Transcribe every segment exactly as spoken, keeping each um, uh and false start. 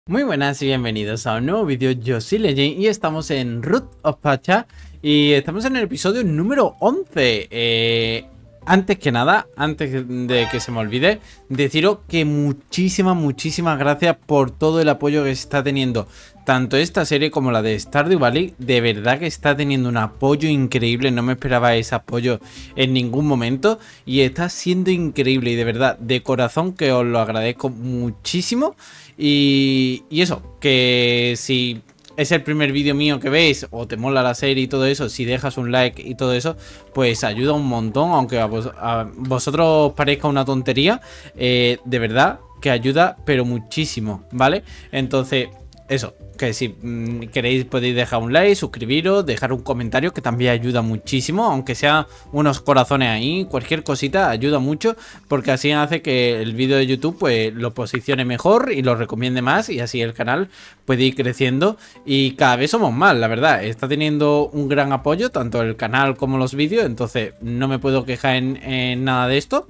Muy buenas y bienvenidos a un nuevo vídeo. Yo soy Legend y estamos en Root of Pacha y estamos en el episodio número once. Eh, antes que nada, antes de que se me olvide, deciros que muchísimas, muchísimas gracias por todo el apoyo que se está teniendo. Tanto esta serie como la de Stardew Valley, de verdad que está teniendo un apoyo increíble. No me esperaba ese apoyo en ningún momento y está siendo increíble y de verdad, de corazón que os lo agradezco muchísimo. Y, y eso, que si es el primer vídeo mío que veis o te mola la serie y todo eso, si dejas un like y todo eso, pues ayuda un montón, aunque a, vos, a vosotros os parezca una tontería, eh, de verdad que ayuda, pero muchísimo, ¿vale? Entonces, eso, que si mmm, queréis podéis dejar un like, suscribiros, dejar un comentario que también ayuda muchísimo, aunque sea unos corazones ahí, cualquier cosita ayuda mucho, porque así hace que el vídeo de YouTube pues lo posicione mejor y lo recomiende más y así el canal puede ir creciendo y cada vez somos más, la verdad, está teniendo un gran apoyo tanto el canal como los vídeos, entonces no me puedo quejar en, en nada de esto.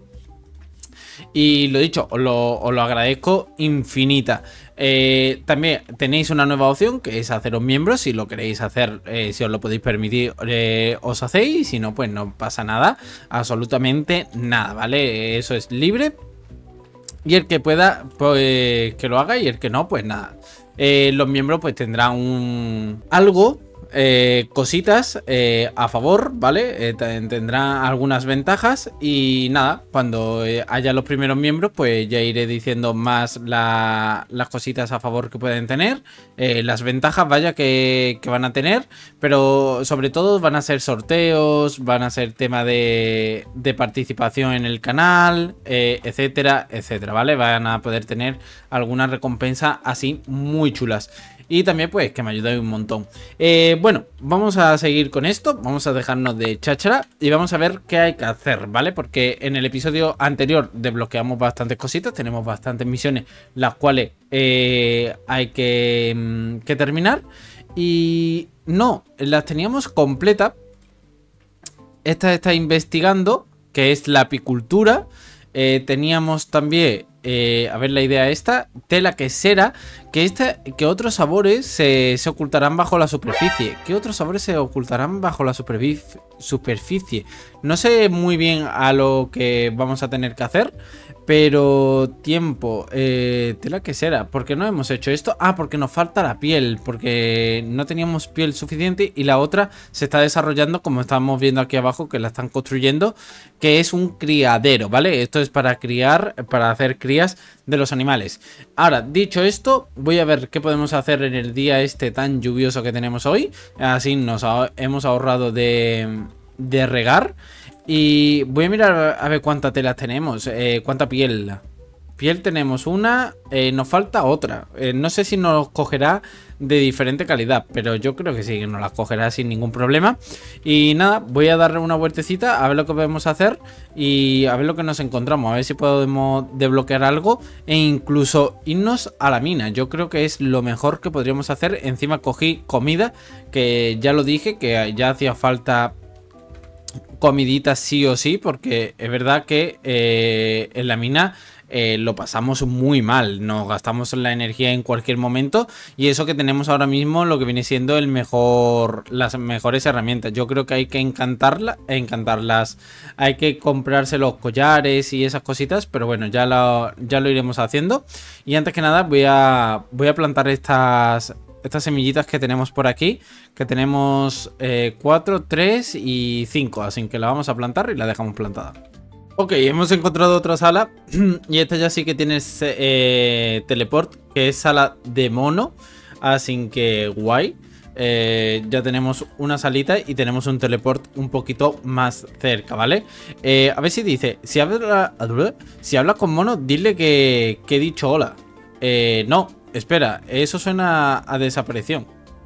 Y lo dicho, os lo, os lo agradezco infinita. Eh, también tenéis una nueva opción que es haceros miembros. Si lo queréis hacer, eh, si os lo podéis permitir, eh, os hacéis. Y si no, pues no pasa nada. Absolutamente nada, ¿vale? Eso es libre. Y el que pueda, pues que lo haga. Y el que no, pues nada. Eh, los miembros pues tendrán un algo. Eh, cositas eh, a favor, ¿vale? Eh, tendrá algunas ventajas y nada, cuando eh, haya los primeros miembros pues ya iré diciendo más la, las cositas a favor que pueden tener, eh, las ventajas, vaya, que, que van a tener, pero sobre todo van a ser sorteos, van a ser tema de, de participación en el canal, eh, etcétera, etcétera, ¿vale? Van a poder tener alguna recompensa así muy chulas. Y también pues que me ayudáis un montón. Eh, bueno, vamos a seguir con esto. Vamos a dejarnos de cháchara y vamos a ver qué hay que hacer, ¿vale? Porque en el episodio anterior desbloqueamos bastantes cositas. Tenemos bastantes misiones las cuales eh, hay que, que terminar. Y no, las teníamos completas. Esta está investigando, que es la apicultura. Eh, teníamos también... Eh, a ver la idea esta, tela quesera, que esta, que otros sabores se, se ocultarán bajo la superficie. ¿Qué otros sabores se ocultarán bajo la superficie? No sé muy bien a lo que vamos a tener que hacer, pero tiempo, eh, tela quesera. ¿Por qué no hemos hecho esto? Ah, porque nos falta la piel, porque no teníamos piel suficiente y la otra se está desarrollando, como estamos viendo aquí abajo, que la están construyendo, que es un criadero, ¿vale? Esto es para criar, para hacer crías de los animales. Ahora, dicho esto, voy a ver qué podemos hacer en el día este tan lluvioso que tenemos hoy. Así nos ah- hemos ahorrado de, de regar. Y voy a mirar a ver cuántas telas tenemos, eh, cuánta piel. Piel tenemos una, eh, nos falta otra. Eh, no sé si nos cogerá de diferente calidad, pero yo creo que sí, que nos la cogerá sin ningún problema. Y nada, voy a darle una vueltecita a ver lo que podemos hacer y a ver lo que nos encontramos, a ver si podemos desbloquear algo e incluso irnos a la mina. Yo creo que es lo mejor que podríamos hacer. Encima cogí comida, que ya lo dije, que ya hacía falta comidita sí o sí, porque es verdad que eh, en la mina eh, lo pasamos muy mal, nos gastamos la energía en cualquier momento y eso que tenemos ahora mismo lo que viene siendo el mejor, las mejores herramientas. Yo creo que hay que encantarla, encantarlas, hay que comprarse los collares y esas cositas, pero bueno, ya lo, ya lo iremos haciendo. Y antes que nada voy a, voy a plantar estas... Estas semillitas que tenemos por aquí, que tenemos cuatro, tres y cinco, así que la vamos a plantar y la dejamos plantada. Ok, hemos encontrado otra sala y esta ya sí que tiene eh, teleport, que es sala de mono, así que guay. Eh, ya tenemos una salita y tenemos un teleport un poquito más cerca, ¿vale? Eh, a ver si dice, si habla, si habla con mono, dile que, que he dicho hola. Eh, no. Espera, eso suena a desaparición.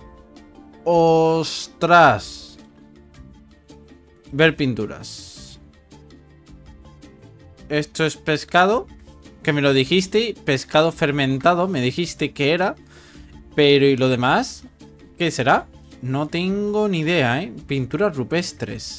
¡Ostras! Ver pinturas. Esto es pescado, que me lo dijiste. Pescado fermentado, me dijiste que era. Pero ¿y lo demás? ¿Qué será? No tengo ni idea, ¿eh? Pinturas rupestres.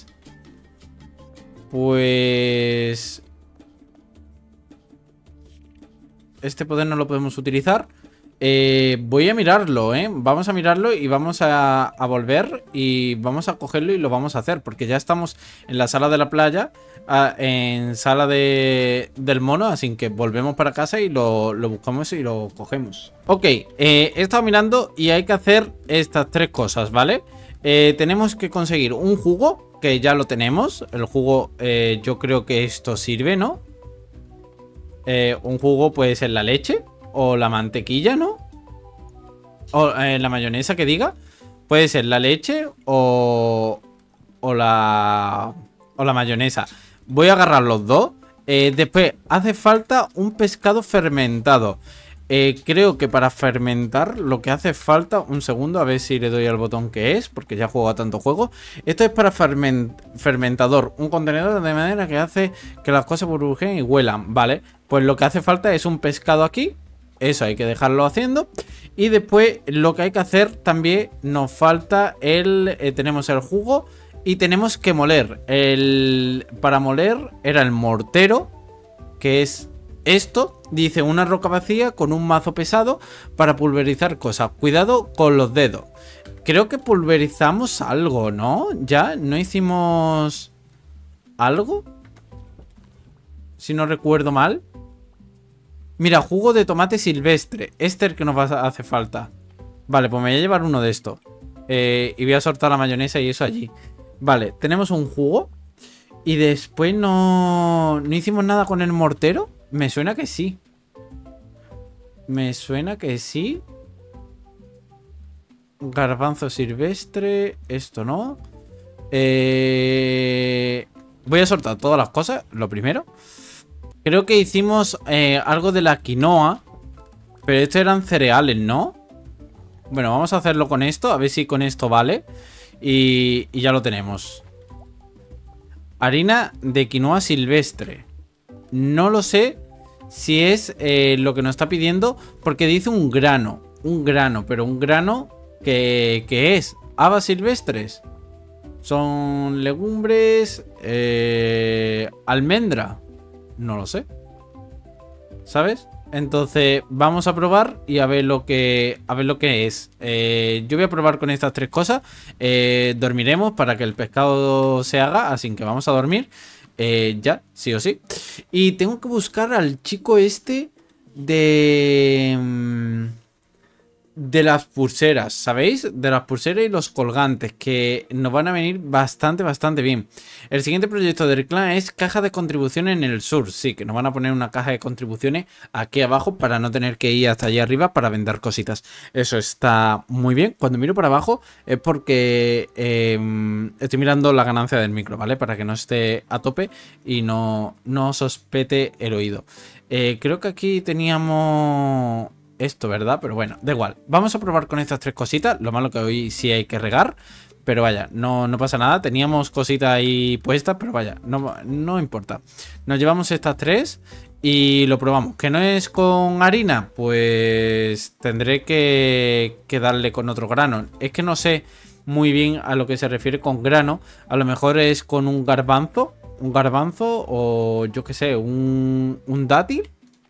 Pues... este poder no lo podemos utilizar. Eh, voy a mirarlo, ¿eh? Vamos a mirarlo y vamos a, a volver y vamos a cogerlo y lo vamos a hacer. Porque ya estamos en la sala de la playa, a, en sala de, del mono, así que volvemos para casa y lo, lo buscamos y lo cogemos. Ok, eh, he estado mirando y hay que hacer estas tres cosas, ¿vale? Eh, tenemos que conseguir un jugo, que ya lo tenemos. El jugo, eh, yo creo que esto sirve, ¿no? Eh, un jugo puede ser la leche o la mantequilla, ¿no? O eh, la mayonesa que diga. Puede ser la leche o, o la o la mayonesa. Voy a agarrar los dos. Eh, después hace falta un pescado fermentado. Eh, creo que para fermentar lo que hace falta... Un segundo, a ver si le doy al botón que es, porque ya juego a tanto juego. Esto es para ferment, fermentador. Un contenedor de manera que hace que las cosas burbujen y huelan. Vale, pues lo que hace falta es un pescado aquí. Eso hay que dejarlo haciendo. Y después lo que hay que hacer también nos falta el... Eh, tenemos el jugo y tenemos que moler. El, para moler era el mortero, que es esto. Dice una roca vacía con un mazo pesado para pulverizar cosas. Cuidado con los dedos. Creo que pulverizamos algo, ¿no? ¿Ya? ¿No hicimos algo? Si no recuerdo mal. Mira, jugo de tomate silvestre. Este es el que nos va a hacer falta. Vale, pues me voy a llevar uno de estos. Eh, y voy a soltar la mayonesa y eso allí. Vale, tenemos un jugo. Y después no... ¿No hicimos nada con el mortero? Me suena que sí. Me suena que sí. Garbanzo silvestre. Esto no. Eh... Voy a soltar todas las cosas. Lo primero. Creo que hicimos eh, algo de la quinoa. Pero estos eran cereales, ¿no? Bueno, vamos a hacerlo con esto. A ver si con esto vale. Y, y ya lo tenemos. Harina de quinoa silvestre. No lo sé si es eh, lo que nos está pidiendo. Porque dice un grano. Un grano, pero un grano que, que es habas silvestres. Son legumbres. Eh, almendra. No lo sé. ¿Sabes? Entonces vamos a probar y a ver lo que a ver lo que es. Eh, yo voy a probar con estas tres cosas. Eh, dormiremos para que el pescado se haga, así que vamos a dormir. Eh, ya, sí o sí. Y tengo que buscar al chico este de... De las pulseras, ¿sabéis? De las pulseras y los colgantes, que nos van a venir bastante, bastante bien. El siguiente proyecto del clan es caja de contribuciones en el sur. Sí, que nos van a poner una caja de contribuciones aquí abajo para no tener que ir hasta allá arriba para vender cositas. Eso está muy bien. Cuando miro para abajo es porque eh, estoy mirando la ganancia del micro, ¿vale? Para que no esté a tope y no, no sospete el oído. Eh, creo que aquí teníamos... esto, ¿verdad? Pero bueno, da igual. Vamos a probar con estas tres cositas. Lo malo que hoy sí hay que regar. Pero vaya, no, no pasa nada. Teníamos cositas ahí puestas, pero vaya, no, no importa. Nos llevamos estas tres y lo probamos. ¿Que no es con harina? Pues tendré que, que darle con otro grano. Es que no sé muy bien a lo que se refiere con grano. A lo mejor es con un garbanzo. Un garbanzo o yo qué sé, un, un dátil.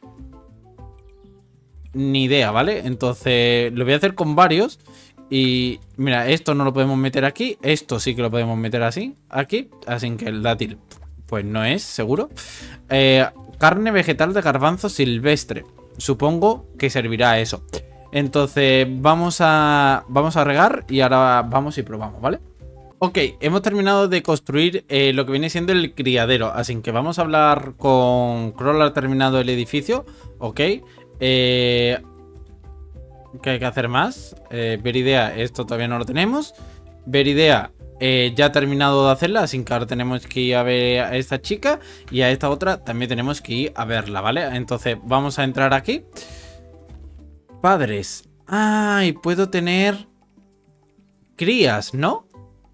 Ni idea, ¿vale? Entonces lo voy a hacer con varios. Y mira, esto no lo podemos meter aquí. Esto sí que lo podemos meter así, aquí. Así que el dátil pues no es, seguro. eh, Carne vegetal de garbanzo silvestre. Supongo que servirá eso. Entonces vamos a, vamos a regar y ahora vamos y probamos, ¿vale? Ok, hemos terminado de construir eh, lo que viene siendo el criadero. Así que vamos a hablar con Kroll. Ha terminado el edificio. Ok. Eh, ¿Qué hay que hacer más? Eh, Veridea, esto todavía no lo tenemos. Veridea eh, ya ha terminado de hacerla, así que ahora tenemos que ir a ver a esta chica. Y a esta otra también tenemos que ir a verla, ¿vale? Entonces vamos a entrar aquí. Padres. Ah, y puedo tener crías, ¿no?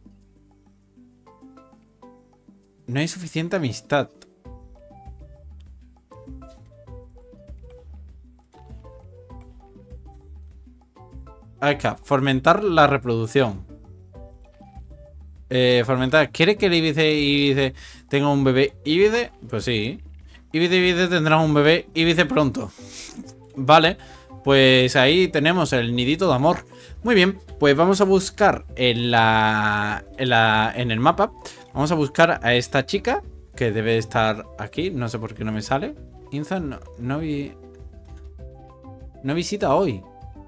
No hay suficiente amistad. Acá, fomentar la reproducción. Eh, fomentar. ¿Quiere que el Ibice Ibice tenga un bebé Ibice? Pues sí. Ibice Ibice tendrá un bebé Ibice pronto. Vale. pues ahí tenemos el nidito de amor. Muy bien, pues vamos a buscar en la, en la en el mapa. Vamos a buscar a esta chica que debe estar aquí. No sé por qué no me sale. Inza no, no vi... No visita hoy.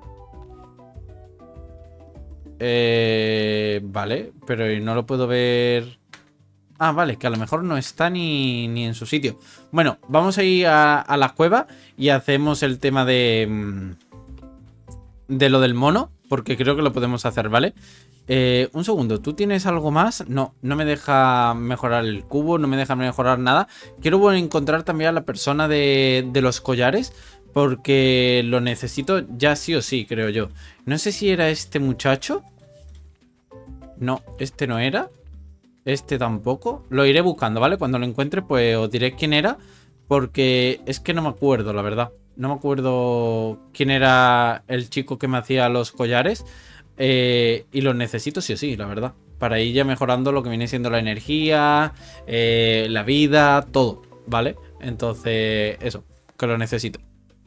Eh, vale, pero no lo puedo ver... Ah, vale, que a lo mejor no está ni, ni en su sitio. Bueno, vamos a ir a, a la cueva y hacemos el tema de... De lo del mono, porque creo que lo podemos hacer, ¿vale? Eh, un segundo, ¿tú tienes algo más? No, no me deja mejorar el cubo, no me deja mejorar nada. Quiero encontrar también a la persona de, de los collares, porque lo necesito ya sí o sí, creo yo. No sé si era este muchacho. No, este no era. Este tampoco. Lo iré buscando, ¿vale? Cuando lo encuentre, pues os diré quién era, porque es que no me acuerdo, la verdad. No me acuerdo quién era el chico que me hacía los collares. Eh, y los necesito sí o sí, la verdad. Para ir ya mejorando lo que viene siendo la energía, eh, la vida, todo, ¿vale? Entonces, eso, que lo necesito.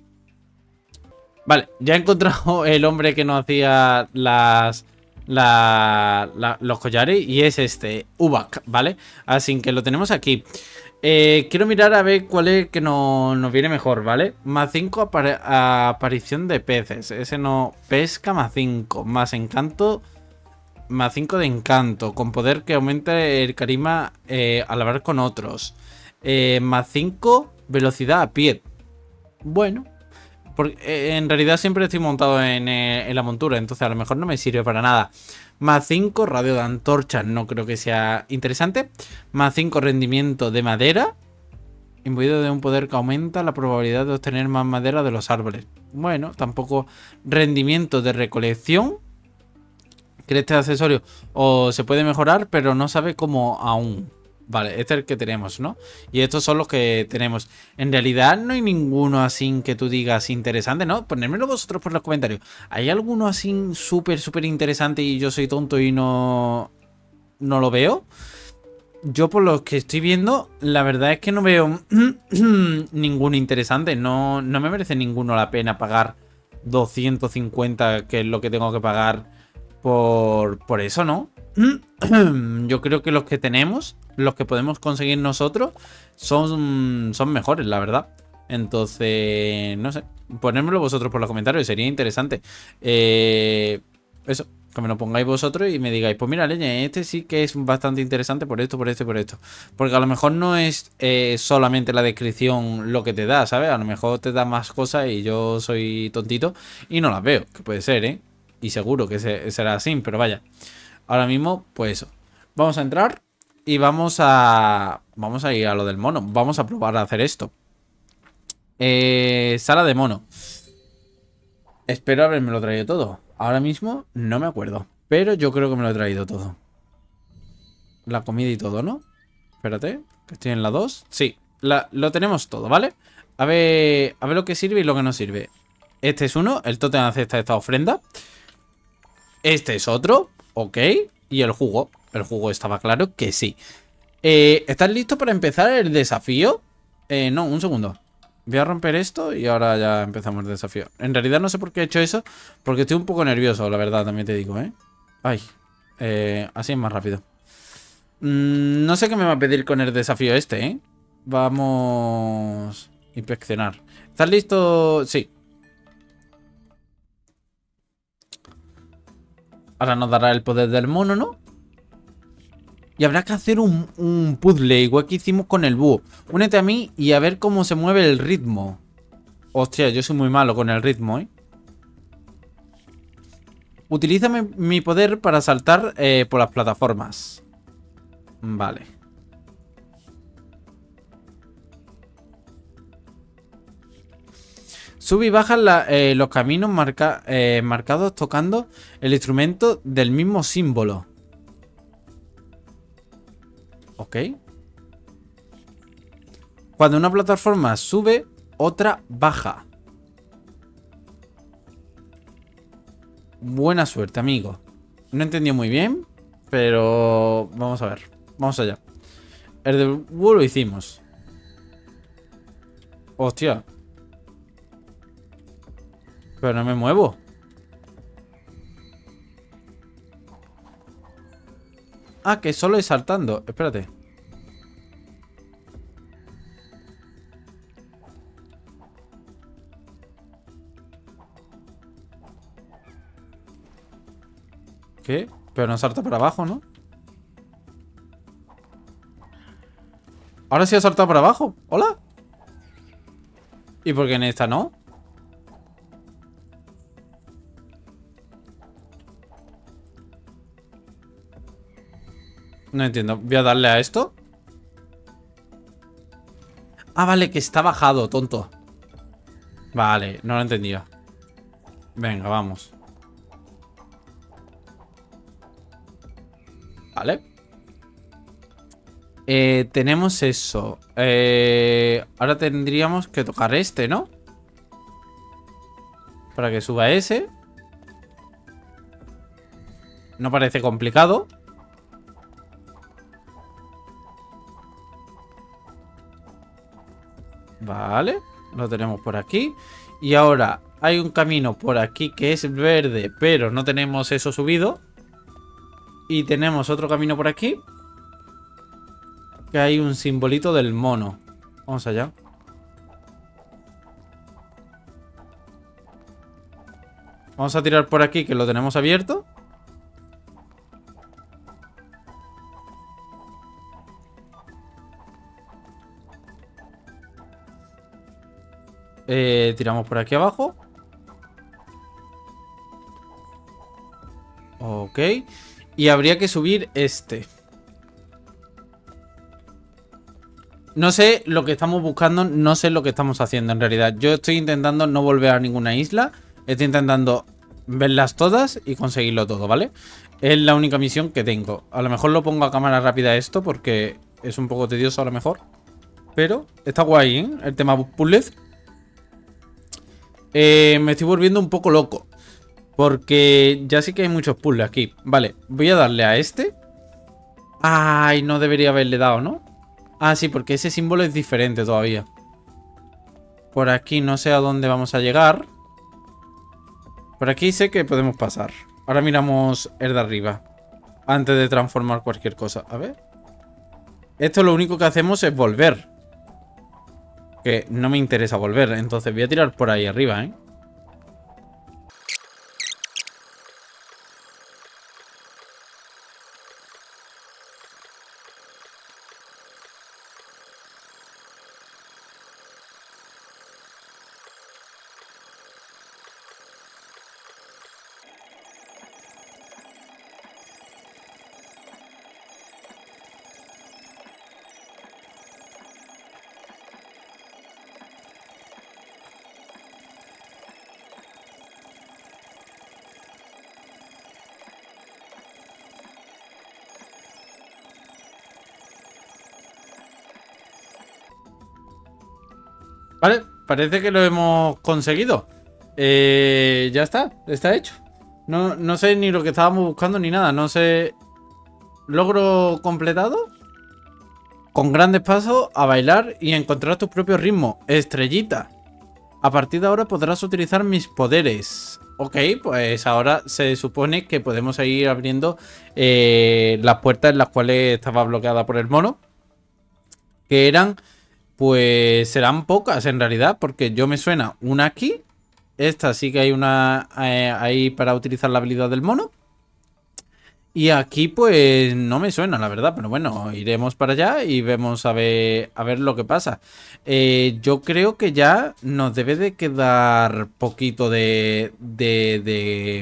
Vale, ya he encontrado el hombre que nos hacía las... La, la, los collares y es este, Ubak, ¿vale? Así que lo tenemos aquí. Eh, quiero mirar a ver cuál es el que no, nos viene mejor, ¿vale? Más cinco apar aparición de peces. Ese no. Pesca más cinco. Más encanto. Más cinco de encanto. Con poder que aumente el carisma eh, al hablar con otros. Eh, más cinco velocidad a pie. Bueno. Porque eh, en realidad siempre estoy montado en, eh, en la montura. Entonces a lo mejor no me sirve para nada. Más cinco radio de antorcha. No creo que sea interesante. Más cinco rendimiento de madera. Imbuido de un poder que aumenta la probabilidad de obtener más madera de los árboles. Bueno, tampoco rendimiento de recolección. Que este accesorio o se puede mejorar, pero no sabe cómo aún. Vale, este es el que tenemos, ¿no? Y estos son los que tenemos. En realidad no hay ninguno así que tú digas interesante, ¿no? Ponérmelo vosotros por los comentarios. ¿Hay alguno así súper, súper interesante y yo soy tonto y no, no lo veo? Yo por lo que estoy viendo, la verdad es que no veo ninguno interesante. No, no me merece ninguno la pena pagar doscientos cincuenta, que es lo que tengo que pagar por, por eso, ¿no? Yo creo que los que tenemos, los que podemos conseguir nosotros, son, son mejores, la verdad. Entonces, no sé, ponérmelo vosotros por los comentarios, sería interesante. Eh, eso, que me lo pongáis vosotros y me digáis, pues mira, leña, este sí que es bastante interesante por esto, por esto y por esto. Porque a lo mejor no es eh, solamente la descripción lo que te da, ¿sabes? A lo mejor te da más cosas y yo soy tontito y no las veo, que puede ser, ¿eh? Y seguro que se, será así, pero vaya. Ahora mismo, pues eso. Vamos a entrar y vamos a... Vamos a ir a lo del mono. Vamos a probar a hacer esto. Eh, sala de mono. Espero haberme lo traído todo. Ahora mismo no me acuerdo. Pero yo creo que me lo he traído todo. La comida y todo, ¿no? Espérate, que estoy en la dos. Sí, la, lo tenemos todo, ¿vale? A ver, a ver lo que sirve y lo que no sirve. Este es uno, el tótem acepta esta ofrenda. Este es otro. Ok, y el jugo. El jugo estaba claro que sí. eh, ¿Estás listo para empezar el desafío? Eh, no, un segundo. Voy a romper esto y ahora ya empezamos el desafío. En realidad no sé por qué he hecho eso, porque estoy un poco nervioso, la verdad, también te digo, ¿eh? Ay, eh, así es más rápido. mm, No sé qué me va a pedir con el desafío este, ¿eh? Vamos... Inspeccionar. ¿Estás listo? Sí. Ahora nos dará el poder del mono, ¿no? Y habrá que hacer un, un puzzle, igual que hicimos con el búho. Únete a mí y a ver cómo se mueve el ritmo. Hostia, yo soy muy malo con el ritmo, ¿eh? Utiliza mi, mi poder para saltar eh, por las plataformas. Vale. Sube y baja la, eh, los caminos marca, eh, marcados tocando el instrumento del mismo símbolo. Ok. Cuando una plataforma sube, otra baja. Buena suerte, amigo. No entendí muy bien, pero vamos a ver. Vamos allá. El de búho lo hicimos. Hostia. Pero no me muevo. Ah, que solo es saltando. Espérate. ¿Qué? Pero no salta para abajo, ¿no? Ahora sí ha saltado para abajo. ¿Hola? ¿Y por qué en esta no? No entiendo. Voy a darle a esto. Ah, vale, que está bajado, tonto. Vale, no lo he entendido. Venga, vamos. Vale. Eh, tenemos eso. Eh, ahora tendríamos que tocar este, ¿no? Para que suba ese. No parece complicado. Vale, lo tenemos por aquí. Y ahora hay un camino por aquí que es verde, pero no tenemos eso subido. Y tenemos otro camino por aquí, que hay un simbolito del mono. Vamos allá. Vamos a tirar por aquí, que lo tenemos abierto. Eh, tiramos por aquí abajo. Ok. Y habría que subir este. No sé lo que estamos buscando, no sé lo que estamos haciendo en realidad. Yo estoy intentando no volver a ninguna isla. Estoy intentando verlas todas y conseguirlo todo, ¿vale? Es la única misión que tengo. A lo mejor lo pongo a cámara rápida esto porque es un poco tedioso a lo mejor. Pero está guay, ¿eh? El tema puzzles. Eh, me estoy volviendo un poco loco. Porque ya sí que hay muchos puzzles aquí. Vale, voy a darle a este. Ay, no debería haberle dado, ¿no? Ah, sí, porque ese símbolo es diferente todavía. Por aquí no sé a dónde vamos a llegar. Por aquí sé que podemos pasar. Ahora miramos el de arriba. Antes de transformar cualquier cosa. A ver. Esto lo único que hacemos es volver. Que no me interesa volver. Entonces voy a tirar por ahí arriba, ¿eh? Vale, parece que lo hemos conseguido. Eh, ya está, está hecho. No, no sé ni lo que estábamos buscando ni nada. No sé. Logro completado. Con grandes pasos a bailar y encontrar tu propio ritmo. Estrellita. A partir de ahora podrás utilizar mis poderes. Ok, pues ahora se supone que podemos ir abriendo eh, las puertas en las cuales estaba bloqueada por el mono. Que eran... Pues serán pocas en realidad, porque yo me suena una aquí. Esta sí que hay una eh, ahí para utilizar la habilidad del mono. Y aquí pues no me suena, la verdad. Pero bueno, iremos para allá y vemos a ver, a ver lo que pasa. Eh, yo creo que ya nos debe de quedar poquito de... De, de,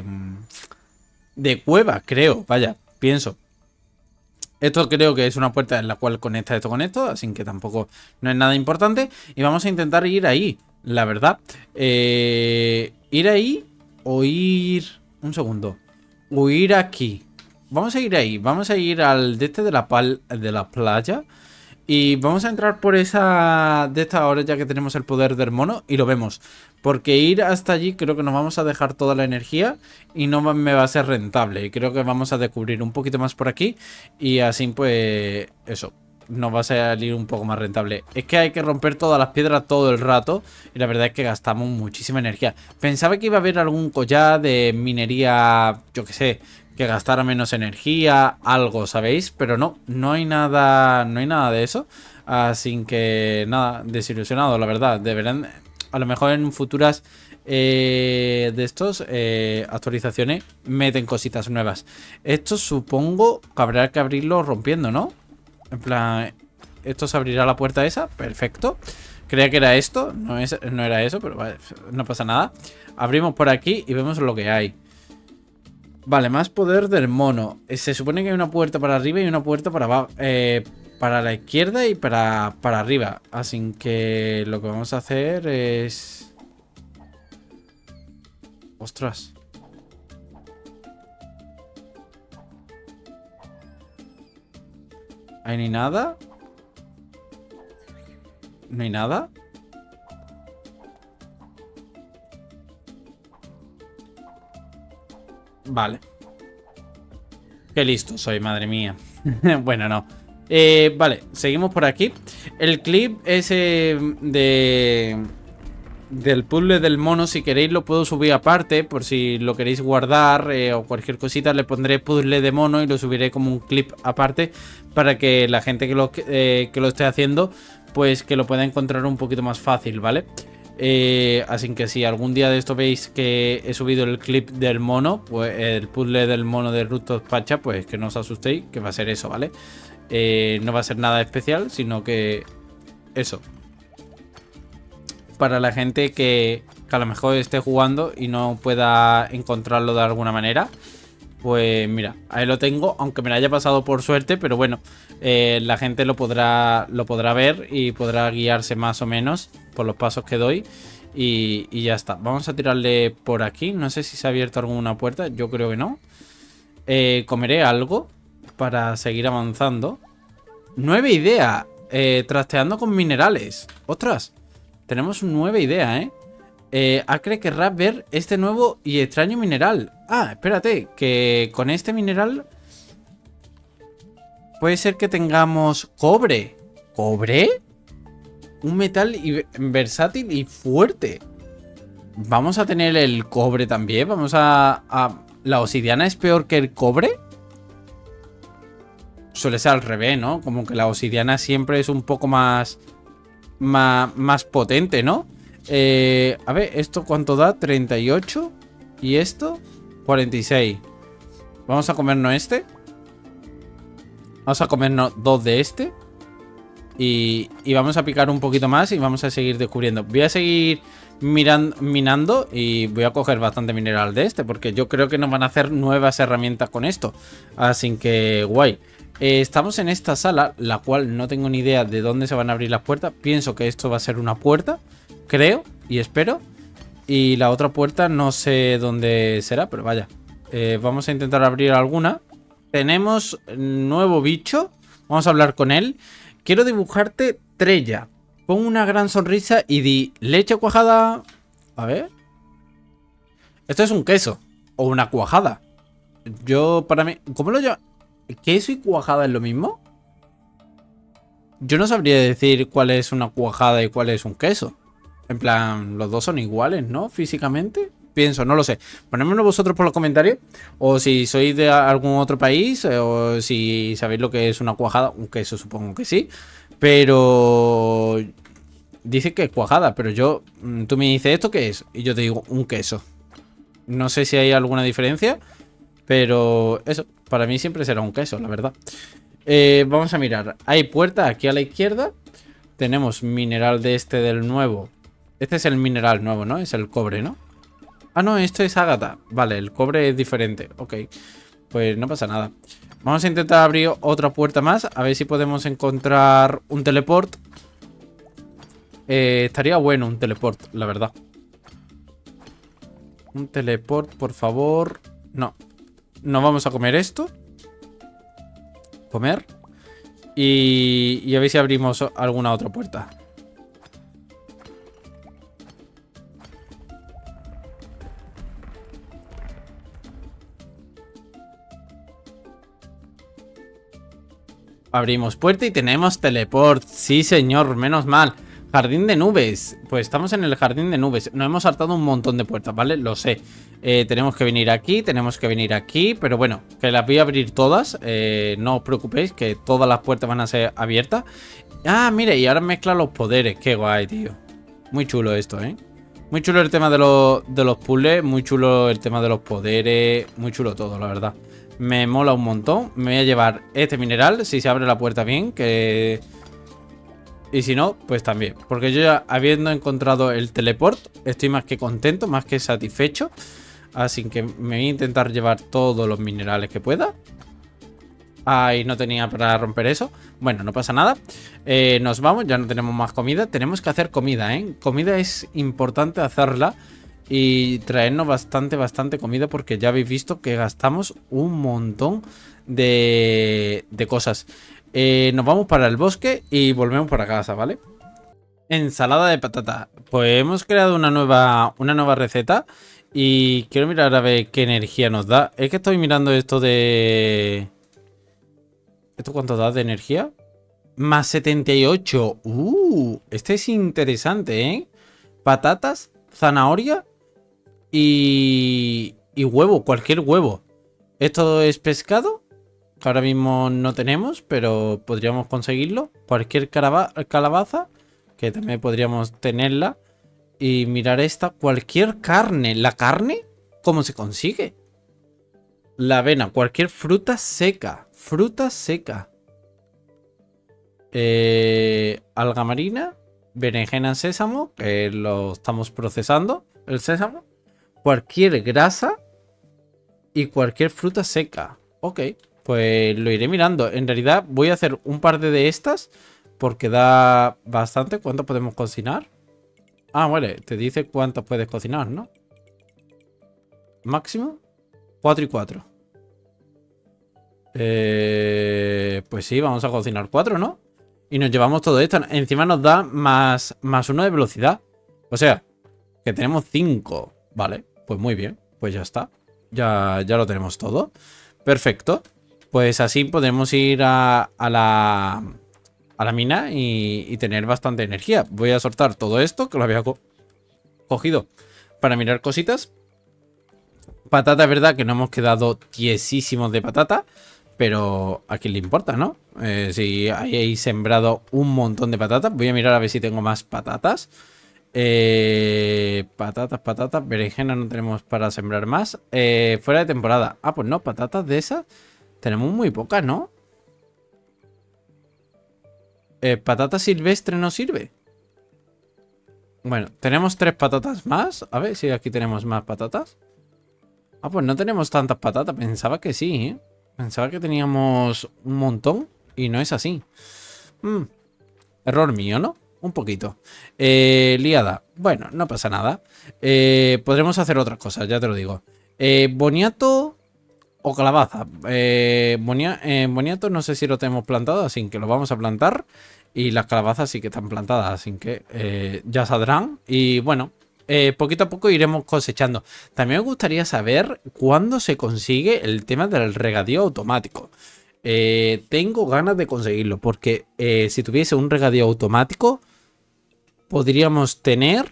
de cueva, creo. Vaya, pienso. Esto creo que es una puerta en la cual conecta esto con esto, así que tampoco no es nada importante. Y vamos a intentar ir ahí, la verdad. Eh, ir ahí o ir... Un segundo. O ir aquí. Vamos a ir ahí, vamos a ir al de este de la, pal, de la playa. Y vamos a entrar por esa de esta hora ya que tenemos el poder del mono y lo vemos. Porque ir hasta allí creo que nos vamos a dejar toda la energía y no me va a ser rentable. Y creo que vamos a descubrir un poquito más por aquí y así pues eso. nos va a salir un poco más rentable. Es que hay que romper todas las piedras todo el rato y la verdad es que gastamos muchísima energía. Pensaba que iba a haber algún collar de minería, yo qué sé, que gastara menos energía, algo, ¿sabéis? Pero no, no hay nada, no hay nada de eso. Así que nada, desilusionado, la verdad. Deberán, a lo mejor en futuras eh, de estos eh, actualizaciones meten cositas nuevas. Esto supongo que habrá que abrirlo rompiendo, ¿no? En plan, esto se abrirá la puerta esa, perfecto. Creía que era esto, no, es, no era eso, pero vale, no pasa nada. Abrimos por aquí y vemos lo que hay. Vale, más poder del mono. Se supone que hay una puerta para arriba y una puerta para abajo. Eh, para la izquierda y para, para arriba. Así que lo que vamos a hacer es... Ostras. ¿Hay ni nada? ¿No hay nada? Vale. Qué listo soy, madre mía. Bueno, no. Eh, vale, seguimos por aquí. El clip ese de... del puzzle del mono, si queréis lo puedo subir aparte. Por si lo queréis guardar eh, o cualquier cosita, le pondré puzzle de mono y lo subiré como un clip aparte. Para que la gente que lo, eh, que lo esté haciendo, pues que lo pueda encontrar un poquito más fácil, ¿vale? Eh, así que si algún día de esto veis que he subido el clip del mono, pues el puzzle del mono de Root of Pacha, pues que no os asustéis, que va a ser eso, ¿vale? Eh, no va a ser nada especial, sino que eso. Para la gente que, que a lo mejor esté jugando y no pueda encontrarlo de alguna manera. Pues mira, ahí lo tengo, aunque me lo haya pasado por suerte, pero bueno, eh, la gente lo podrá, lo podrá ver y podrá guiarse más o menos por los pasos que doy y, y ya está. Vamos a tirarle por aquí, no sé si se ha abierto alguna puerta, yo creo que no. Eh, comeré algo para seguir avanzando. Nueva idea, eh, trasteando con minerales. Ostras, tenemos una nueva idea, ¿eh? Eh, Acre querrá ver este nuevo y extraño mineral. Ah, espérate, que con este mineral puede ser que tengamos cobre. ¿Cobre? Un metal versátil y fuerte. Vamos a tener el cobre también. Vamos a, a... ¿La obsidiana es peor que el cobre? Suele ser al revés, ¿no? Como que la obsidiana siempre es un poco más... Más, más potente, ¿no? Eh, a ver, ¿esto cuánto da? treinta y ocho. ¿Y esto? cuarenta y seis. Vamos a comernos este. Vamos a comernos dos de este. Y, y vamos a picar un poquito más y vamos a seguir descubriendo. Voy a seguir mirando, minando y voy a coger bastante mineral de este, porque yo creo que nos van a hacer nuevas herramientas con esto. Así que guay. Eh, estamos en esta sala, la cual no tengo ni idea de dónde se van a abrir las puertas. Pienso que esto va a ser una puerta, creo y espero. Y la otra puerta no sé dónde será, pero vaya. Eh, vamos a intentar abrir alguna. Tenemos nuevo bicho. Vamos a hablar con él. Quiero dibujarte Trella. Pon una gran sonrisa y di leche cuajada. A ver. Esto es un queso. O una cuajada. Yo, para mí... ¿Cómo lo llamo? ¿Queso y cuajada es lo mismo? Yo no sabría decir cuál es una cuajada y cuál es un queso. En plan, los dos son iguales, ¿no? Físicamente. Pienso, no lo sé. Ponedmelo vosotros por los comentarios. O si sois de algún otro país. O si sabéis lo que es una cuajada. Un queso supongo que sí. Pero... dice que es cuajada. Pero yo... Tú me dices, ¿esto qué es? Y yo te digo, un queso. No sé si hay alguna diferencia. Pero eso, para mí siempre será un queso, la verdad. Eh, vamos a mirar. Hay puerta aquí a la izquierda. Tenemos mineral de este del nuevo. Este es el mineral nuevo, ¿no? Es el cobre, ¿no? Ah, no, esto es ágata. Vale, el cobre es diferente. Ok, pues no pasa nada. Vamos a intentar abrir otra puerta más. A ver si podemos encontrar un teleport. eh, Estaría bueno un teleport, la verdad. Un teleport, por favor. No. No vamos a comer esto. Comer. Y, y a ver si abrimos alguna otra puerta. Abrimos puerta y tenemos teleport. Sí, señor, menos mal. Jardín de nubes. Pues estamos en el jardín de nubes. Nos hemos saltado un montón de puertas, ¿vale? Lo sé. Eh, tenemos que venir aquí, tenemos que venir aquí. Pero bueno, que las voy a abrir todas. Eh, no os preocupéis, que todas las puertas van a ser abiertas. Ah, mire, y ahora mezcla los poderes. Qué guay, tío. Muy chulo esto, ¿eh? Muy chulo el tema de, los, de los puzzles. Muy chulo el tema de los poderes. Muy chulo todo, la verdad. Me mola un montón. Me voy a llevar este mineral, si se abre la puerta bien, que... Y si no, pues también. Porque yo ya, habiendo encontrado el teleport, estoy más que contento, más que satisfecho. Así que me voy a intentar llevar todos los minerales que pueda. Ay, no tenía para romper eso. Bueno, no pasa nada. Eh, nos vamos, ya no tenemos más comida. Tenemos que hacer comida, ¿eh? Comida es importante hacerla. Y traernos bastante, bastante comida, porque ya habéis visto que gastamos un montón de, de cosas. Eh, nos vamos para el bosque y volvemos para casa, ¿vale? Ensalada de patata. Pues hemos creado una nueva, una nueva receta. Y quiero mirar a ver qué energía nos da. Es que estoy mirando esto de... ¿Esto cuánto da de energía? Más setenta y ocho. Uh, este es interesante, ¿eh? Patatas, zanahoria... Y, y huevo, cualquier huevo. Esto es pescado, que ahora mismo no tenemos, pero podríamos conseguirlo. Cualquier calabaza, que también podríamos tenerla. Y mirar esta, cualquier carne. ¿La carne? ¿Cómo se consigue? La avena, cualquier fruta seca. Fruta seca. Eh, alga marina, berenjena, sésamo, que lo estamos procesando, el sésamo. Cualquier grasa y cualquier fruta seca. Ok, pues lo iré mirando. En realidad voy a hacer un par de, de estas porque da bastante. ¿Cuánto podemos cocinar? Ah, vale, te dice cuánto puedes cocinar, ¿no? Máximo cuatro y cuatro. Eh, pues sí, vamos a cocinar cuatro, ¿no? Y nos llevamos todo esto. Encima nos da más, más uno de velocidad. O sea, que tenemos cinco. Vale. Pues muy bien, pues ya está. Ya, ya lo tenemos todo. Perfecto. Pues así podemos ir a, a, la, a la mina y, y tener bastante energía. Voy a soltar todo esto, que lo había co cogido para mirar cositas. Patata, es verdad que no hemos quedado tiesísimos de patata. Pero a quién le importa, ¿no? Eh, si hay sembrado un montón de patatas. Voy a mirar a ver si tengo más patatas. Eh, patatas, patatas, berenjena no tenemos para sembrar más. Eh, fuera de temporada. Ah, pues no, patatas de esas tenemos muy pocas, ¿no? Eh, patata silvestre no sirve. Bueno, tenemos tres patatas más. A ver si aquí tenemos más patatas. Ah, pues no tenemos tantas patatas. Pensaba que sí, ¿eh? Pensaba que teníamos un montón y no es así. Mm, error mío, ¿no? Un poquito. Eh, liada. Bueno, no pasa nada. Eh, podremos hacer otras cosas, ya te lo digo. Eh, boniato o calabaza. Eh, bonia, eh, boniato no sé si lo tenemos plantado, así que lo vamos a plantar. Y las calabazas sí que están plantadas, así que eh, ya saldrán. Y bueno, eh, poquito a poco iremos cosechando. También me gustaría saber cuándo se consigue el tema del regadío automático. Eh, tengo ganas de conseguirlo, porque eh, si tuviese un regadío automático, podríamos tener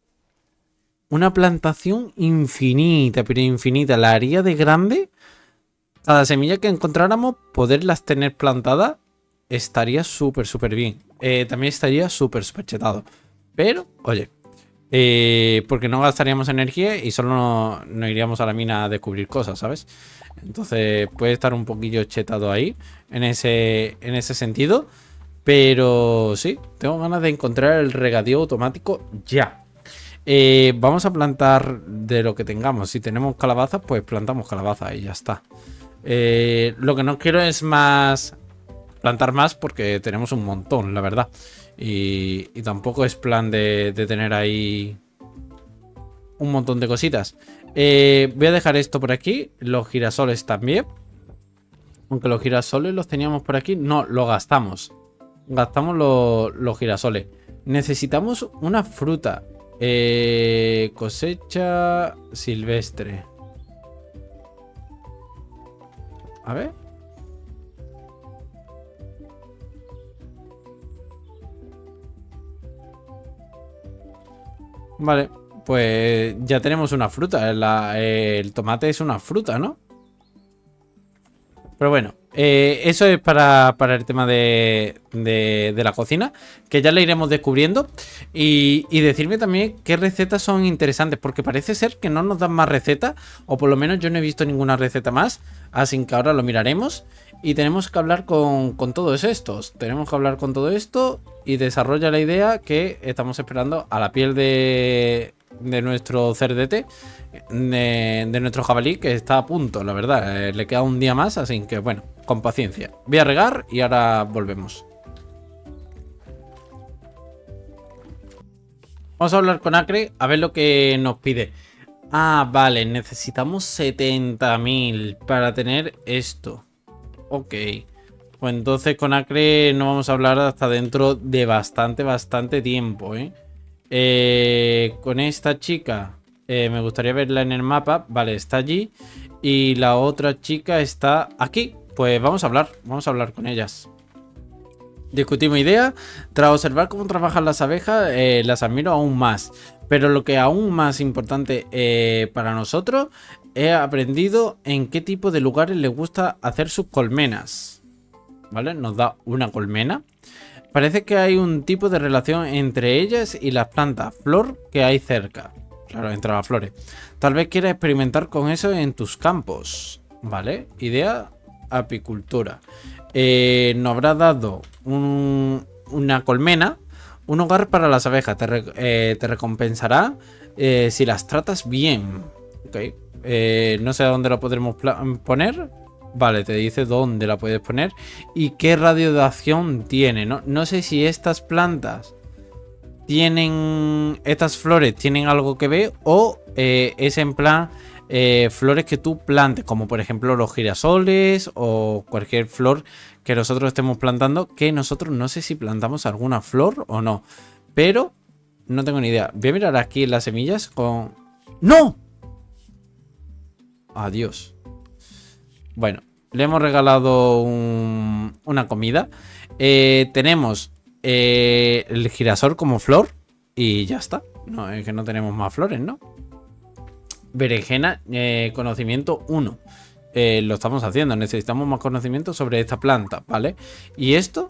una plantación infinita, pero infinita. La haría de grande. Cada semilla que encontráramos, poderlas tener plantadas, estaría súper, súper bien. Eh, también estaría súper, súper chetado. Pero, oye, eh, porque no gastaríamos energía y solo no, no iríamos a la mina a descubrir cosas, ¿sabes? Entonces puede estar un poquillo chetado ahí, en ese, en ese sentido. Pero sí, tengo ganas de encontrar el regadío automático ya. Eh, vamos a plantar de lo que tengamos. Si tenemos calabazas, pues plantamos calabazas y ya está. Eh, lo que no quiero es más... plantar más porque tenemos un montón, la verdad. Y, y tampoco es plan de, de tener ahí un montón de cositas. Eh, voy a dejar esto por aquí. Los girasoles también. Aunque los girasoles los teníamos por aquí. No, lo gastamos. Gastamos lo, los girasoles. Necesitamos una fruta. Eh, cosecha silvestre. A ver. Vale, pues ya tenemos una fruta. La, eh, el tomate es una fruta, ¿no? Pero bueno, eh, eso es para, para el tema de, de, de la cocina, que ya la iremos descubriendo. Y, y decirme también qué recetas son interesantes, porque parece ser que no nos dan más recetas, o por lo menos yo no he visto ninguna receta más, así que ahora lo miraremos. Y tenemos que hablar con, con todos estos, tenemos que hablar con todo esto y desarrolla la idea que estamos esperando a la piel de, de nuestro cerdete. De, de nuestro jabalí, que está a punto, la verdad. Eh, le queda un día más, así que bueno, con paciencia. Voy a regar y ahora volvemos. Vamos a hablar con Acre a ver lo que nos pide. Ah, vale, necesitamos setenta mil para tener esto. Ok. Pues entonces con Acre no vamos a hablar hasta dentro de bastante, bastante tiempo, ¿eh? Eh, con esta chica... Eh, me gustaría verla en el mapa. Vale, está allí. Y la otra chica está aquí. Pues vamos a hablar. Vamos a hablar con ellas. Discutimos idea. Tras observar cómo trabajan las abejas, eh, las admiro aún más. Pero lo que aún más importante eh, para nosotros, he aprendido en qué tipo de lugares les gusta hacer sus colmenas. ¿Vale? Nos da una colmena. Parece que hay un tipo de relación entre ellas y las plantas flor que hay cerca. Claro, entre las flores. Tal vez quieras experimentar con eso en tus campos. Vale, idea apicultura. Eh, nos habrá dado un, una colmena, un hogar para las abejas. Te, re, eh, te recompensará eh, si las tratas bien. Ok. Eh, no sé a dónde la podremos poner. Vale, te dice dónde la puedes poner y qué radio de acción tiene. No, no sé si estas plantas... tienen estas flores, tienen algo que ver o eh, es en plan eh, flores que tú plantes, como por ejemplo los girasoles o cualquier flor que nosotros estemos plantando, que nosotros no sé si plantamos alguna flor o no, pero no tengo ni idea. Voy a mirar aquí en las semillas con... ¡No! Adiós. Bueno, le hemos regalado un, una comida. Eh, tenemos... Eh, el girasol como flor y ya está. No, es que no tenemos más flores, ¿no? Berenjena, eh, conocimiento uno. Eh, lo estamos haciendo. Necesitamos más conocimiento sobre esta planta, ¿vale? ¿Y esto?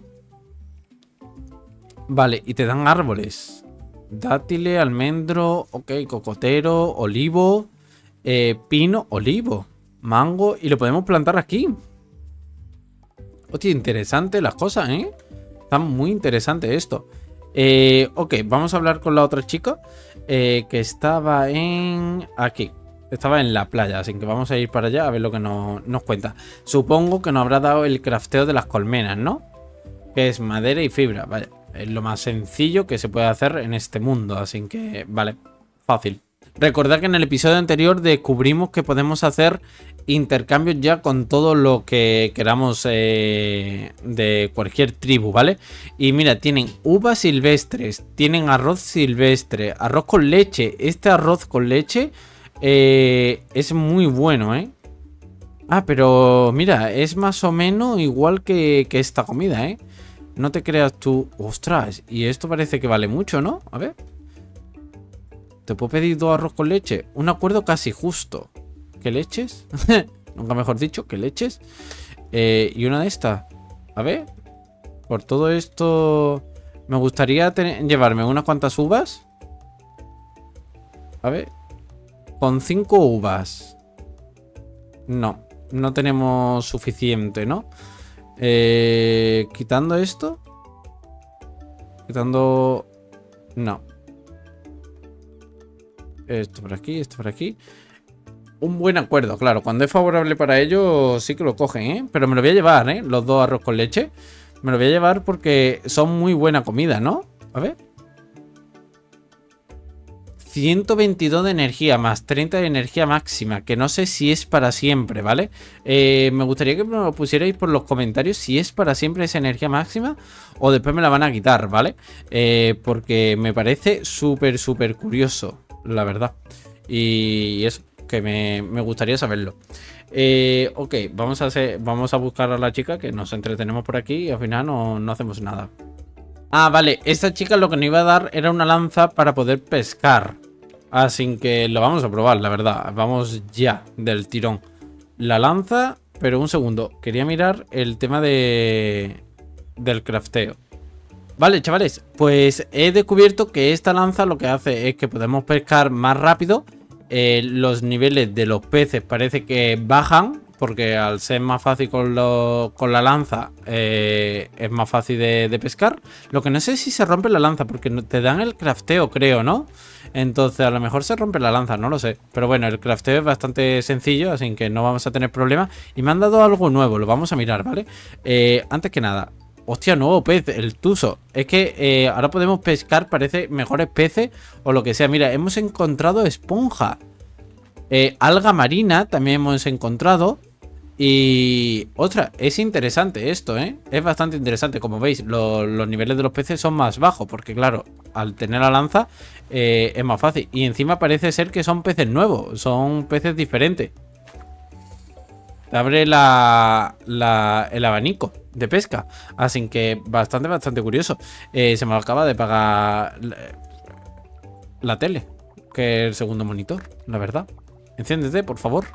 Vale, y te dan árboles. Dátil, almendro, ok, cocotero, olivo, eh, pino, olivo, mango. Y lo podemos plantar aquí. Hostia, interesante las cosas, ¿eh? Está muy interesante esto. Eh, ok, vamos a hablar con la otra chica eh, que estaba en... aquí. Estaba en la playa, así que vamos a ir para allá a ver lo que nos, nos cuenta. Supongo que nos habrá dado el crafteo de las colmenas, ¿no? Que es madera y fibra. Vale, es lo más sencillo que se puede hacer en este mundo, así que vale, fácil. Recordad que en el episodio anterior descubrimos que podemos hacer intercambios ya con todo lo que queramos eh, de cualquier tribu, ¿vale? Y mira, tienen uvas silvestres, tienen arroz silvestre, arroz con leche. Este arroz con leche eh, es muy bueno, ¿eh? Ah, pero mira, es más o menos igual que, que esta comida, ¿eh? No te creas tú... Ostras, y esto parece que vale mucho, ¿no? A ver... ¿Te puedo pedir dos arroz con leche? Un acuerdo casi justo. ¿Qué leches? Nunca mejor dicho, ¿qué leches? Eh, y una de estas. A ver. Por todo esto... Me gustaría tener, llevarme unas cuantas uvas. A ver. Con cinco uvas. No. No tenemos suficiente, ¿no? Eh, quitando esto. Quitando... No. Esto por aquí, esto por aquí. Un buen acuerdo, claro. Cuando es favorable para ellos, sí que lo cogen, ¿eh? Pero me lo voy a llevar, ¿eh? Los dos arroz con leche. Me lo voy a llevar porque son muy buena comida, ¿no? A ver. ciento veintidós de energía más treinta de energía máxima. Que no sé si es para siempre, ¿vale? Eh, me gustaría que me lo pusierais por los comentarios si es para siempre esa energía máxima o después me la van a quitar, ¿vale? Eh, porque me parece súper, súper curioso, la verdad. Y eso, que me, me gustaría saberlo. Eh, ok, vamos a, hacer, vamos a buscar a la chica, que nos entretenemos por aquí y al final no, no hacemos nada. Ah, vale, esta chica lo que nos iba a dar era una lanza para poder pescar. Así que lo vamos a probar, la verdad. Vamos ya del tirón. La lanza, pero un segundo. Quería mirar el tema de del crafteo. Vale, chavales, pues he descubierto que esta lanza lo que hace es que podemos pescar más rápido. Eh, los niveles de los peces parece que bajan, porque al ser más fácil con, lo, con la lanza eh, es más fácil de, de pescar. Lo que no sé es si se rompe la lanza, porque te dan el crafteo, creo, ¿no? Entonces a lo mejor se rompe la lanza, no lo sé. Pero bueno, el crafteo es bastante sencillo, así que no vamos a tener problemas. Y me han dado algo nuevo, lo vamos a mirar, ¿vale? Eh, antes que nada... Hostia, nuevo pez, el tuso. Es que eh, ahora podemos pescar, parece, mejores peces o lo que sea. Mira, hemos encontrado esponja. Eh, alga marina también hemos encontrado. Y... Otra, es interesante esto, ¿eh? Es bastante interesante. Como veis, lo, los niveles de los peces son más bajos. Porque claro, al tener la lanza eh, es más fácil. Y encima parece ser que son peces nuevos. Son peces diferentes. Te abre la, la, el abanico de pesca. Así que bastante, bastante curioso. Eh, se me acaba de pagar la, la tele, que es el segundo monitor, la verdad. Enciéndete, por favor.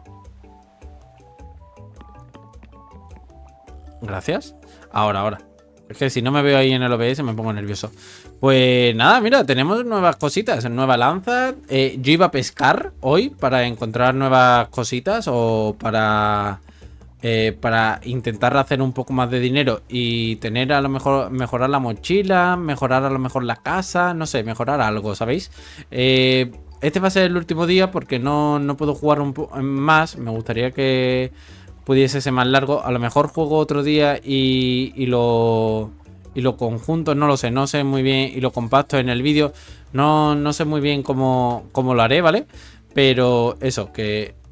Gracias. Ahora, ahora. Es que si no me veo ahí en el O B S me pongo nervioso. Pues nada, mira, tenemos nuevas cositas. Nueva lanza. Eh, yo iba a pescar hoy para encontrar nuevas cositas o para... Eh, para intentar hacer un poco más de dinero y tener a lo mejor, mejorar la mochila, mejorar a lo mejor la casa, no sé, mejorar algo, ¿sabéis? Eh, este va a ser el último día porque no, no puedo jugar un más, me gustaría que pudiese ser más largo, a lo mejor juego otro día y, y lo... Y lo conjunto, no lo sé, no sé muy bien y lo compacto en el vídeo, no, no sé muy bien cómo, cómo lo haré, ¿vale? Pero eso, que...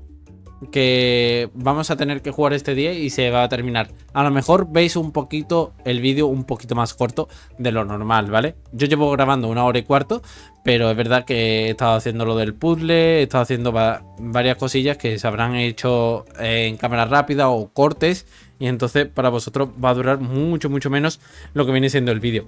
que vamos a tener que jugar este día y se va a terminar. A lo mejor veis un poquito el vídeo un poquito más corto de lo normal, ¿vale? Yo llevo grabando una hora y cuarto, pero es verdad que he estado haciendo lo del puzzle, he estado haciendo va varias cosillas que se habrán hecho en cámara rápida o cortes, y entonces para vosotros va a durar mucho, mucho menos lo que viene siendo el vídeo.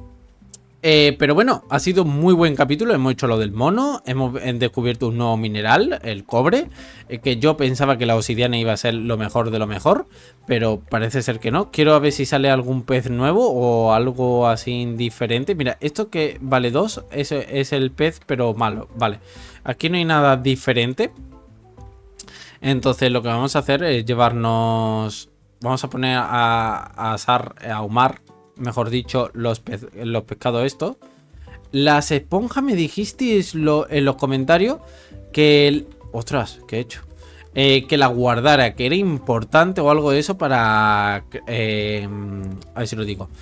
Eh, pero bueno, ha sido muy buen capítulo. Hemos hecho lo del mono, hemos descubierto un nuevo mineral, el cobre, eh, que yo pensaba que la obsidiana iba a ser lo mejor de lo mejor, pero parece ser que no. Quiero a ver si sale algún pez nuevo o algo así diferente. Mira, esto que vale dos es, es el pez pero malo, vale. Aquí no hay nada diferente. Entonces lo que vamos a hacer es llevarnos... Vamos a poner a, a asar, a ahumar, mejor dicho, los, pez, los pescados estos. Las esponjas me dijisteis lo, en los comentarios que... El, ostras, ¿qué he hecho? Eh, que la guardara, que era importante o algo de eso para... Eh, a ver si lo digo.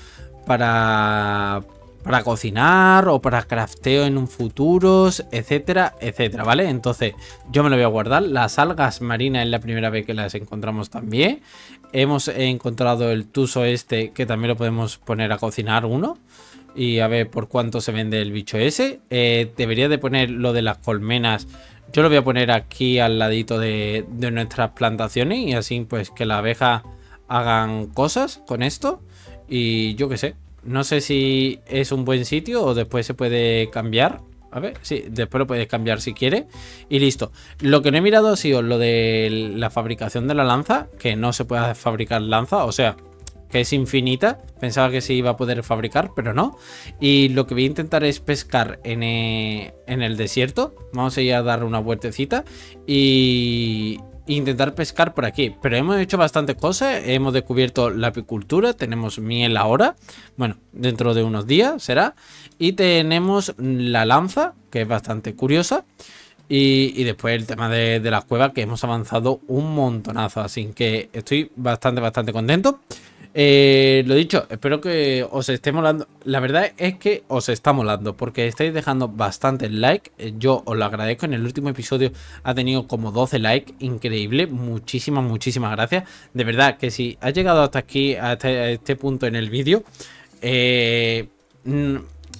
Para... Para cocinar o para crafteo en un futuros, etcétera, etcétera, ¿vale? Entonces yo me lo voy a guardar. Las algas marinas es la primera vez que las encontramos también. Hemos encontrado el tuso este que también lo podemos poner a cocinar uno. Y a ver por cuánto se vende el bicho ese. Eh, debería de poner lo de las colmenas. Yo lo voy a poner aquí al ladito de, de nuestras plantaciones. Y así pues que las abejas hagan cosas con esto. Y yo qué sé. No sé si es un buen sitio o después se puede cambiar. A ver, sí, después lo puedes cambiar si quieres. Y listo. Lo que no he mirado ha sido lo de la fabricación de la lanza. Que no se puede fabricar lanza. O sea, que es infinita. Pensaba que se iba a poder fabricar, pero no. Y lo que voy a intentar es pescar en, eh, en el desierto. Vamos a ir a dar una vueltecita. Y... intentar pescar por aquí, pero hemos hecho bastantes cosas. Hemos descubierto la apicultura, tenemos miel ahora, bueno, dentro de unos días será, y tenemos la lanza, que es bastante curiosa, y, y después el tema de, de las cuevas, que hemos avanzado un montonazo, así que estoy bastante, bastante contento. Eh, lo dicho, espero que os esté molando. La verdad es que os está molando porque estáis dejando bastantes likes. Yo os lo agradezco. En el último episodio ha tenido como doce likes. Increíble. Muchísimas, muchísimas gracias. De verdad que si has llegado hasta aquí, hasta este punto en el vídeo, eh,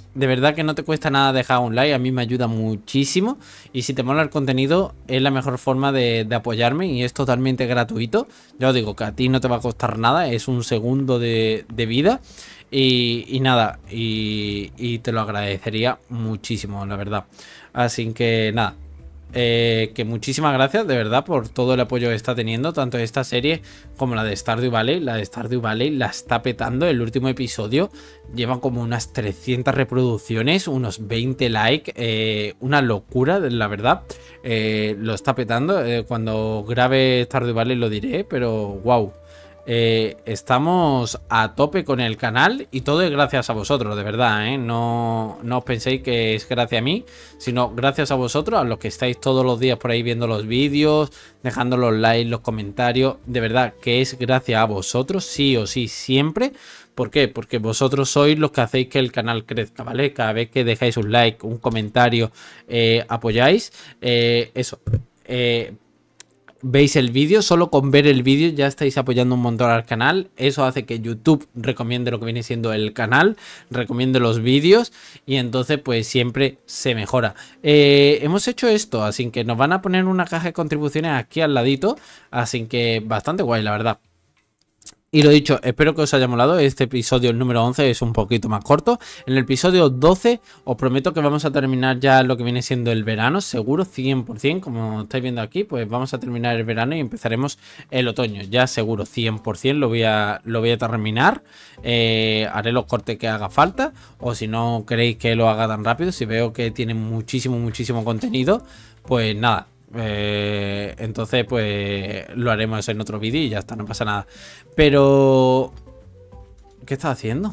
de verdad que no te cuesta nada dejar un like, a mí me ayuda muchísimo. Y si te mola el contenido, es la mejor forma de, de apoyarme y es totalmente gratuito. Ya os digo que a ti no te va a costar nada, es un segundo de, de vida. Y, y nada, y, y te lo agradecería muchísimo, la verdad. Así que nada. Eh, que muchísimas gracias de verdad por todo el apoyo que está teniendo tanto esta serie como la de Stardew Valley. La de Stardew Valley la está petando. El último episodio llevan como unas trescientas reproducciones, unos veinte likes, eh, una locura, la verdad. Eh, lo está petando. Eh, cuando grabe Stardew Valley lo diré, pero wow. Eh, estamos a tope con el canal y todo es gracias a vosotros, de verdad, ¿eh? No, no os penséis que es gracias a mí, sino gracias a vosotros, a los que estáis todos los días por ahí viendo los vídeos, dejando los likes, los comentarios. De verdad que es gracias a vosotros, sí o sí, siempre. ¿Por qué? Porque vosotros sois los que hacéis que el canal crezca, ¿vale? Cada vez que dejáis un like, un comentario, eh, apoyáis, eh, eso, eh... veis el vídeo, solo con ver el vídeo ya estáis apoyando un montón al canal. Eso hace que YouTube recomiende lo que viene siendo el canal, recomiende los vídeos y entonces pues siempre se mejora. Eh, hemos hecho esto, así que nos van a poner una caja de contribuciones aquí al ladito, así que bastante guay, la verdad. Y lo dicho, espero que os haya molado. Este episodio, el número once, es un poquito más corto. En el episodio doce os prometo que vamos a terminar ya lo que viene siendo el verano, seguro, cien por cien. Como estáis viendo aquí, pues vamos a terminar el verano y empezaremos el otoño. Ya seguro, cien por cien lo voy a, lo voy a terminar. Eh, haré los cortes que haga falta. O si no queréis que lo haga tan rápido, si veo que tiene muchísimo, muchísimo contenido, pues nada. Eh, entonces pues lo haremos en otro vídeo y ya está, no pasa nada. Pero ¿qué estás haciendo?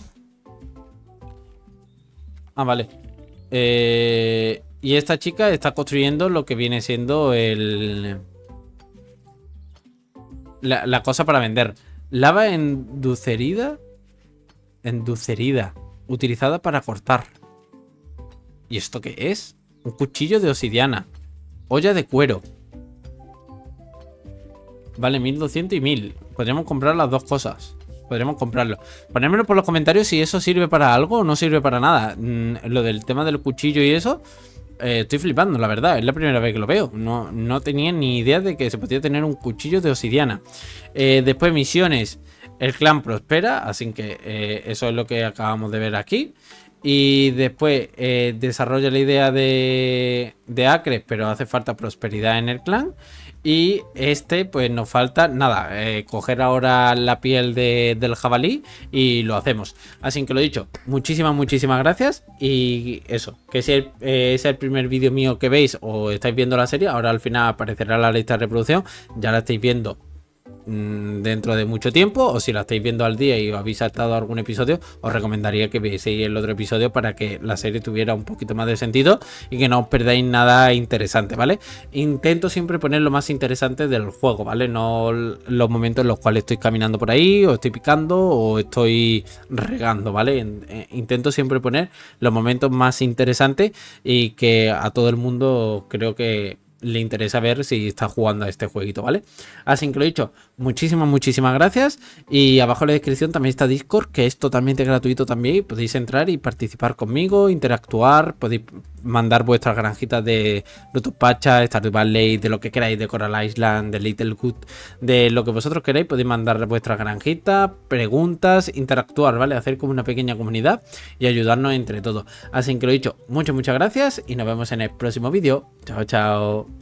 Ah, vale. eh, Y esta chica está construyendo lo que viene siendo el la, la cosa para vender. Lava enducerida Enducerida utilizada para cortar. ¿Y esto qué es? Un cuchillo de obsidiana. Olla de cuero. Vale, mil doscientos y mil. Podríamos comprar las dos cosas. Podríamos comprarlo. Ponérmelo por los comentarios si eso sirve para algo o no sirve para nada. Mm, lo del tema del cuchillo y eso, eh, estoy flipando, la verdad. Es la primera vez que lo veo. No, no tenía ni idea de que se podía tener un cuchillo de obsidiana. Eh, después misiones. El clan prospera, así que eh, eso es lo que acabamos de ver aquí. Y después eh, desarrolla la idea de, de Acres, pero hace falta prosperidad en el clan. Y este, pues nos falta nada, eh, coger ahora la piel de, del jabalí y lo hacemos. Así que lo dicho, muchísimas, muchísimas gracias. Y eso, que si el, eh, es el primer vídeo mío que veis o estáis viendo la serie, ahora al final aparecerá la lista de reproducción, ya la estáis viendo dentro de mucho tiempo, o si la estáis viendo al día y os habéis saltado algún episodio, os recomendaría que vieseis el otro episodio para que la serie tuviera un poquito más de sentido y que no os perdáis nada interesante, ¿vale? Intento siempre poner lo más interesante del juego, ¿vale? No los momentos en los cuales estoy caminando por ahí, o estoy picando, o estoy regando, ¿vale? Intento siempre poner los momentos más interesantes y que a todo el mundo creo que le interesa ver si está jugando a este jueguito, ¿vale? Así que lo dicho, muchísimas, muchísimas gracias. Y abajo en la descripción también está Discord, que es totalmente gratuito también. Podéis entrar y participar conmigo, interactuar, podéis mandar vuestras granjitas de Ruth of Pacha, Stardew Valley, de lo que queráis, de Coral Island, de Little Good, de lo que vosotros queráis. Podéis mandar vuestras granjitas, preguntas, interactuar, ¿vale? Hacer como una pequeña comunidad y ayudarnos entre todos. Así que lo dicho, muchas, muchas gracias y nos vemos en el próximo vídeo. Chao, chao.